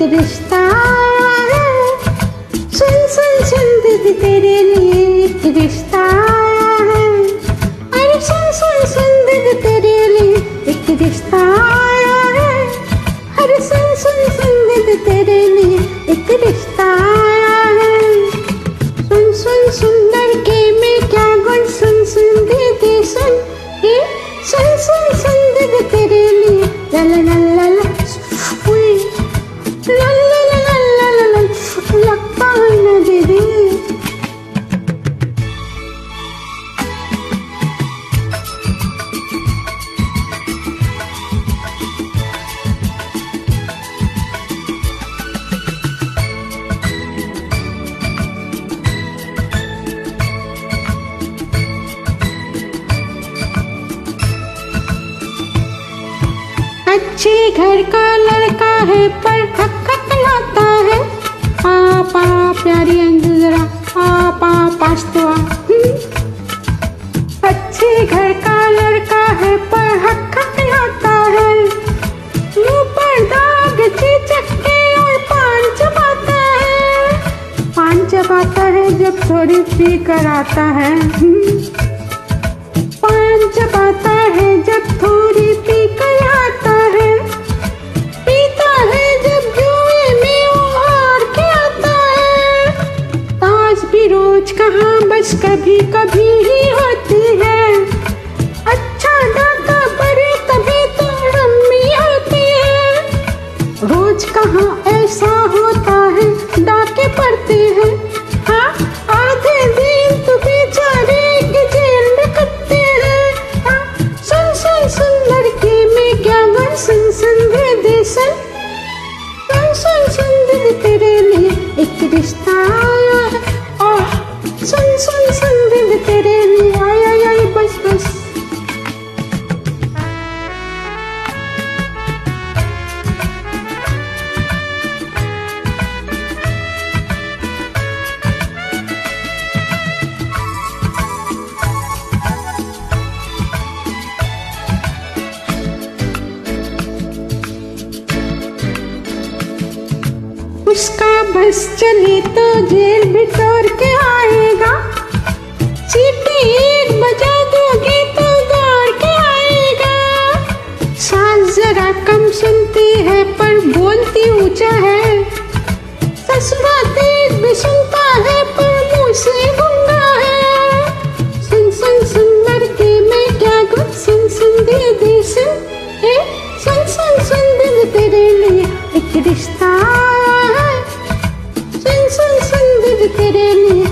रिश्ता आया है। सुन सुन सुन दीदी तेरे लिए एक रिश्ता आया है। अरे सुन सुन सुन दीदी तेरे लिए एक रिश्ता आया है। अरे सुन सुन सुन दीदी तेरे लिए एक रिश्ता आया है। सुन सुन सुंदर के में क्या गुण, सुन सुन दीदी सुन ये, सुन सुन सुन दीदी तेरे लिए ला ला ला ला ला उई, ला ला ला ला ला ला ला लगता है ना दीदी। अच्छे घर का लड़का है पर खटखटाता है। पापा प्यारी अंजू जरा पापा पास तो आ। अच्छे घर का लड़का है पर खटखटाता है। मुंह पर दाग चक्के और पान चबाता है। पान चबाता है जब थोड़ी पी कर आता है। पान चबाता है जब थोड़ी पी कर आता है। पीता है जब जुए में हार के आता है। ताश भी रोज कहाँ बस कभी कभी ही होती है। अच्छा डाका पड़े तभी तो रम्मी होती है। रोज कहाँ ऐसा होता है डाके पड़ते हैं। हाँ आधे दिन तो बेचारे के जेल में कटते हैं। हाँ सुन सुन सुन लड़के में क्या गुण, सुन सुन दीदी सुन, सुन सुन सुन दीदी तेरे लिए एक रिश्ता आया है। आह सुन सुन सुन दीदी तेरे लिए आया आया बस बस। उसका बस चली तो जेल भी तोड़ के आएगा। सीटी एक बजा दोगी तो दौड़ के आएगा। सास जरा कम सुनती है पर बोलती ऊंचा है। ससुरा तेज भी सुनता है पर मुंह से गूंगा है। सुन सुन सुन लड़के में क्या गुण, सुन सुन दीदी सुन ए, सुन सुन सुन दीदी तेरे लिए एक रिश्ता आया है। सुन सुन सुन दीदी तेरे लिए